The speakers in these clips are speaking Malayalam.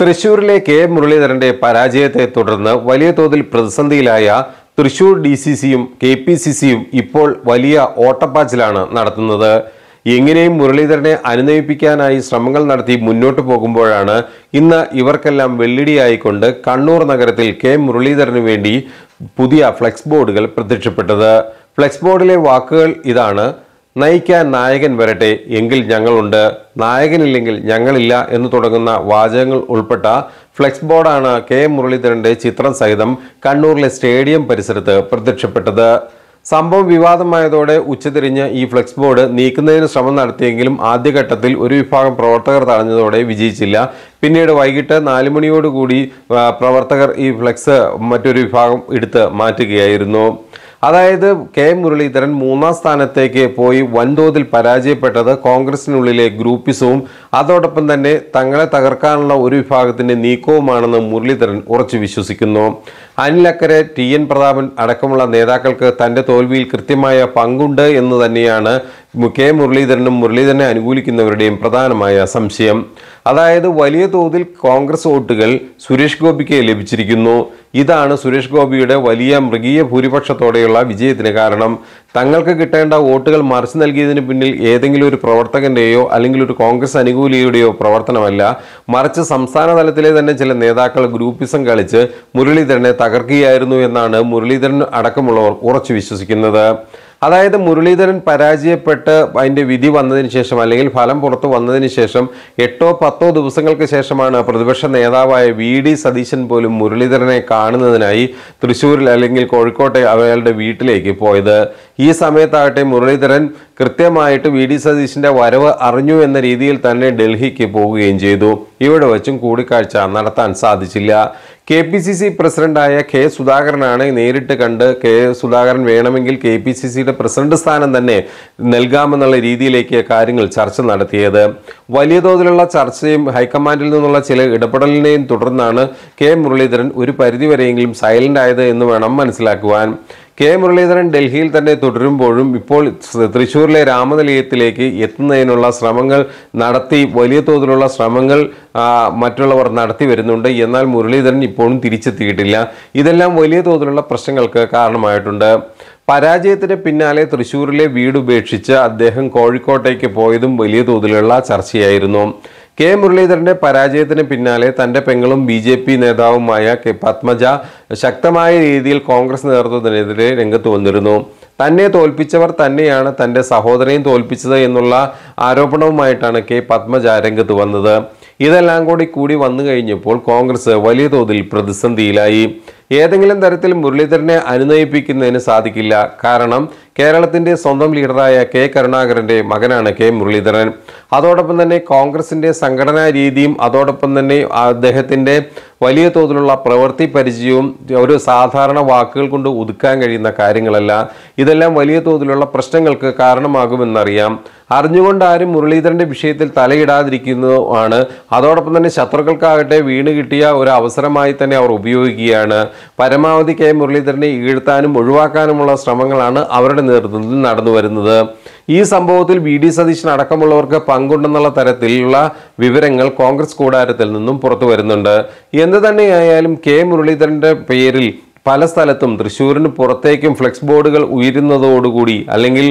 തൃശൂരിലെ കെ മുരളീധരന്റെ പരാജയത്തെ തുടർന്ന് വലിയ തോതിൽ പ്രതിസന്ധിയിലായ തൃശൂർ DCCയും KPCCയും ഇപ്പോൾ വലിയ ഓട്ടപ്പാച്ചിലാണ് നടത്തുന്നത്. എങ്ങനെയും മുരളീധരനെ അനുനയിപ്പിക്കാനായി ശ്രമങ്ങൾ നടത്തി മുന്നോട്ട് പോകുമ്പോഴാണ് ഇന്ന് ഇവർക്കെല്ലാം വെള്ളിടിയായിക്കൊണ്ട് കണ്ണൂർ നഗരത്തിൽ കെ മുരളീധരന് വേണ്ടി പുതിയ ഫ്ലെക്സ് ബോർഡുകൾ പ്രത്യക്ഷപ്പെട്ടത്. ഫ്ലെക്സ് ബോർഡിലെ വാക്കുകൾ ഇതാണ്: നയിക്കാൻ നായകൻ വരട്ടെ, എങ്കിൽ ഞങ്ങളുണ്ട്, നായകനില്ലെങ്കിൽ ഞങ്ങളില്ല എന്ന് തുടങ്ങുന്ന വാചകങ്ങൾ ഉൾപ്പെട്ട ഫ്ലെക്സ് ബോർഡാണ് കെ മുരളീധരന്റെ ചിത്രം സഹിതം കണ്ണൂരിലെ സ്റ്റേഡിയം പരിസരത്ത് പ്രത്യക്ഷപ്പെട്ടത്. സംഭവം വിവാദമായതോടെ ഉച്ചതിരിഞ്ഞ് ഈ ഫ്ലെക്സ് ബോർഡ് നീക്കുന്നതിന് ശ്രമം നടത്തിയെങ്കിലും ആദ്യഘട്ടത്തിൽ ഒരു വിഭാഗം പ്രവർത്തകർ തടഞ്ഞതോടെ വിജയിച്ചില്ല. പിന്നീട് വൈകിട്ട് 4 മണിയോടുകൂടി പ്രവർത്തകർ ഈ ഫ്ലെക്സ് മറ്റൊരു വിഭാഗം എടുത്ത് മാറ്റുകയായിരുന്നു. അതായത് കെ മുരളീധരൻ 3ാം സ്ഥാനത്തേക്ക് പോയി വൻതോതിൽ പരാജയപ്പെട്ടത് കോൺഗ്രസിനുള്ളിലെ ഗ്രൂപ്പിസവും അതോടൊപ്പം തന്നെ തങ്ങളെ തകർക്കാനുള്ള ഒരു വിഭാഗത്തിന്റെ നീക്കവുമാണെന്ന് മുരളീധരൻ ഉറച്ചു വിശ്വസിക്കുന്നു. അനിൽ അക്കരെ, TN പ്രതാപൻ അടക്കമുള്ള നേതാക്കൾക്ക് തന്റെ തോൽവിയിൽ കൃത്യമായ പങ്കുണ്ട് എന്ന് തന്നെയാണ് കെ മുരളീധരനും മുരളീധരനെ അനുകൂലിക്കുന്നവരുടെയും പ്രധാനമായ സംശയം. അതായത് വലിയ തോതിൽ കോൺഗ്രസ് വോട്ടുകൾ സുരേഷ് ഗോപിക്ക് ലഭിച്ചിരിക്കുന്നു. ഇതാണ് സുരേഷ് ഗോപിയുടെ വലിയ മൃഗീയ ഭൂരിപക്ഷത്തോടെയുള്ള വിജയത്തിന് കാരണം. തങ്ങൾക്ക് കിട്ടേണ്ട വോട്ടുകൾ മറിച്ചു നൽകിയതിന് പിന്നിൽ ഏതെങ്കിലും ഒരു പ്രവർത്തകന്റെയോ അല്ലെങ്കിൽ ഒരു കോൺഗ്രസ് അനുകൂലിയുടെയോ പ്രവർത്തനമല്ല, മറിച്ച് സംസ്ഥാന തലത്തിലെ തന്നെ ചില നേതാക്കൾ ഗ്രൂപ്പിസം കളിച്ച് മുരളീധരനെ തകർക്കുകയായിരുന്നു എന്നാണ് മുരളീധരൻ അടക്കമുള്ളവർ ഉറച്ചു വിശ്വസിക്കുന്നത്. അതായത് മുരളീധരൻ പരാജയപ്പെട്ട് അതിൻ്റെ വിധി വന്നതിന് ശേഷം അല്ലെങ്കിൽ ഫലം പുറത്തു വന്നതിന് ശേഷം 8-10 ദിവസങ്ങൾക്ക് ശേഷമാണ് പ്രതിപക്ഷ നേതാവായ VD സതീശൻ പോലും മുരളീധരനെ കാണുന്നതിനായി തൃശ്ശൂരിൽ അല്ലെങ്കിൽ കോഴിക്കോട്ടെ അയാളുടെ വീട്ടിലേക്ക് പോയത്. ഈ സമയത്താകട്ടെ മുരളീധരൻ കൃത്യമായിട്ട് VD സതീശന്റെ വരവ് അറിഞ്ഞു എന്ന രീതിയിൽ തന്നെ ഡൽഹിക്ക് പോവുകയും ചെയ്തു. ഇവിടെ വച്ചും കൂടിക്കാഴ്ച നടത്താൻ സാധിച്ചില്ല. KPCC പ്രസിഡന്റായ K സുധാകരനാണ് നേരിട്ട് കണ്ട് സുധാകരൻ വേണമെങ്കിൽ KPCCയുടെ പ്രസിഡന്റ് സ്ഥാനം തന്നെ നൽകാമെന്നുള്ള രീതിയിലേക്ക് കാര്യങ്ങൾ ചർച്ച നടത്തിയത്. വലിയ തോതിലുള്ള ചർച്ചയും ഹൈക്കമാൻഡിൽ നിന്നുള്ള ചില ഇടപെടലിനെയും തുടർന്നാണ് കെ മുരളീധരൻ ഒരു പരിധിവരെയെങ്കിലും സൈലന്റ് ആയത് എന്ന് വേണം മനസ്സിലാക്കുവാൻ. കെ മുരളീധരൻ ഡൽഹിയിൽ തന്നെ തുടരുമ്പോഴും ഇപ്പോൾ തൃശ്ശൂരിലെ രാമനിലയത്തിലേക്ക് എത്തുന്നതിനുള്ള ശ്രമങ്ങൾ നടത്തി വലിയ തോതിലുള്ള ശ്രമങ്ങൾ മറ്റുള്ളവർ നടത്തി വരുന്നുണ്ട്. എന്നാൽ മുരളീധരൻ ഇപ്പോഴും തിരിച്ചെത്തിയിട്ടില്ല. ഇതെല്ലാം വലിയ തോതിലുള്ള പ്രശ്നങ്ങൾക്ക് കാരണമായിട്ടുണ്ട്. പരാജയത്തിന് പിന്നാലെ തൃശ്ശൂരിലെ വീട് ഉപേക്ഷിച്ച് അദ്ദേഹം കോഴിക്കോട്ടേക്ക് പോയതും വലിയ തോതിലുള്ള ചർച്ചയായിരുന്നു. കെ മുരളീധരന്റെ പരാജയത്തിന് പിന്നാലെ തന്റെ പെങ്ങളും BJP നേതാവുമായ പത്മജ ശക്തമായ രീതിയിൽ കോൺഗ്രസ് നേതൃത്വത്തിനെതിരെ രംഗത്ത് വന്നിരുന്നു. തന്നെ തോൽപ്പിച്ചവർ തന്നെയാണ് തന്റെ സഹോദരനെയും തോൽപ്പിച്ചത് എന്നുള്ള ആരോപണവുമായിട്ടാണ് പത്മജ രംഗത്ത് വന്നത്. ഇതെല്ലാം കൂടി വന്നു കഴിഞ്ഞപ്പോൾ കോൺഗ്രസ് വലിയ തോതിൽ പ്രതിസന്ധിയിലായി. ഏതെങ്കിലും തരത്തിൽ മുരളീധരനെ അനുനയിപ്പിക്കുന്നതിന് സാധിക്കില്ല. കാരണം കേരളത്തിന്റെ സ്വന്തം ലീഡറായ K കരുണാകരന്റെ മകനാണ് കെ മുരളീധരൻ. അതോടൊപ്പം തന്നെ കോൺഗ്രസിന്റെ സംഘടനാ രീതിയും അതോടൊപ്പം തന്നെ അദ്ദേഹത്തിന്റെ വലിയ തോതിലുള്ള പ്രവൃത്തി പരിചയവും ഒരു സാധാരണ വാക്കുകൾ കൊണ്ട് ഒതുക്കാൻ കഴിയുന്ന കാര്യങ്ങളല്ല. ഇതെല്ലാം വലിയ തോതിലുള്ള പ്രശ്നങ്ങൾക്ക് കാരണമാകുമെന്നറിയാം. അറിഞ്ഞുകൊണ്ട് ആരും മുരളീധരന്റെ വിഷയത്തിൽ തലയിടാതിരിക്കുന്നതാണ്. അതോടൊപ്പം തന്നെ ശത്രുക്കൾക്കാകട്ടെ വീണ് കിട്ടിയ ഒരു അവസരമായി തന്നെ അവർ ഉപയോഗിക്കുകയാണ്. പരമാവധി കെ മുരളീധരനെ ഈഴ്ത്താനും ഒഴിവാക്കാനുമുള്ള ശ്രമങ്ങളാണ് അവരുടെ നേതൃത്വത്തിൽ നടന്നു വരുന്നത്. ഈ സംഭവത്തിൽ VD സതീശൻ അടക്കമുള്ളവർക്ക് പങ്കുണ്ടെന്നുള്ള തരത്തിലുള്ള വിവരങ്ങൾ കോൺഗ്രസ് കൂടാരത്തിൽ നിന്നും പുറത്തു വരുന്നുണ്ട്. എന്ത് തന്നെയായാലും കെ മുരളീധരന്റെ പേരിൽ പല സ്ഥലത്തും തൃശ്ശൂരിന് പുറത്തേക്കും ഫ്ലെക്സ് ബോർഡുകൾ ഉയരുന്നതോടുകൂടി അല്ലെങ്കിൽ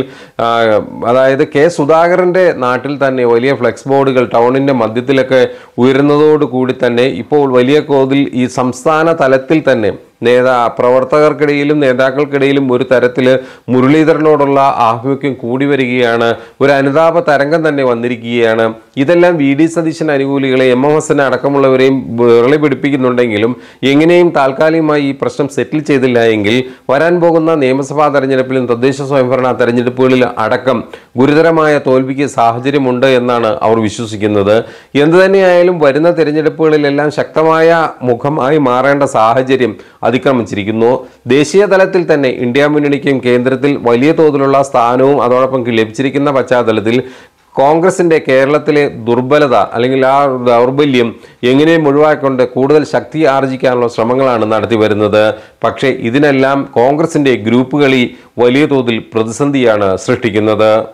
അതായത് K സുധാകരന്റെ നാട്ടിൽ തന്നെ വലിയ ഫ്ലെക്സ് ബോർഡുകൾ ടൗണിന്റെ മധ്യത്തിലൊക്കെ ഉയരുന്നതോടുകൂടി തന്നെ ഇപ്പോൾ വലിയ തോതിൽ ഈ സംസ്ഥാന തലത്തിൽ തന്നെ പ്രവർത്തകർക്കിടയിലും നേതാക്കൾക്കിടയിലും ഒരു തരത്തിൽ മുരളീധരനോടുള്ള ആഭിമുഖ്യം കൂടി വരികയാണ്. ഒരു അനുതാപ തരംഗം തന്നെ വന്നിരിക്കുകയാണ്. ഇതെല്ലാം VD സതീശൻ അനുകൂലികളെ MMS അടക്കമുള്ളവരെയും വിരളി പിടിപ്പിക്കുന്നുണ്ടെങ്കിലും എങ്ങനെയും താൽക്കാലികമായി ഈ പ്രശ്നം സെറ്റിൽ ചെയ്തില്ല എങ്കിൽ വരാൻ പോകുന്ന നിയമസഭാ തെരഞ്ഞെടുപ്പിലും തദ്ദേശ സ്വയംഭരണ തെരഞ്ഞെടുപ്പുകളിൽ അടക്കം ഗുരുതരമായ തോൽവിക്ക് സാഹചര്യമുണ്ട് എന്നാണ് അവർ വിശ്വസിക്കുന്നത്. എന്തു തന്നെയായാലും വരുന്ന തെരഞ്ഞെടുപ്പുകളിലെല്ലാം ശക്തമായ മുഖമായി മാറേണ്ട സാഹചര്യം അതിക്രമിച്ചിരിക്കുന്നു. ദേശീയ തലത്തിൽ തന്നെ ഇന്ത്യ മുന്നണിക്കും കേന്ദ്രത്തിൽ വലിയ തോതിലുള്ള സ്ഥാനവും അതോടൊപ്പം ലഭിച്ചിരിക്കുന്ന പശ്ചാത്തലത്തിൽ കോൺഗ്രസിന്റെ കേരളത്തിലെ ദുർബലത അല്ലെങ്കിൽ ആ ദൗർബല്യം എങ്ങനെയും ഒഴിവാക്കിക്കൊണ്ട് കൂടുതൽ ശക്തി ആർജിക്കാനുള്ള ശ്രമങ്ങളാണ് നടത്തി വരുന്നത്. പക്ഷേ ഇതിനെല്ലാം കോൺഗ്രസിന്റെ ഗ്രൂപ്പുകളിൽ വലിയ തോതിൽ പ്രതിസന്ധിയാണ് സൃഷ്ടിക്കുന്നത്.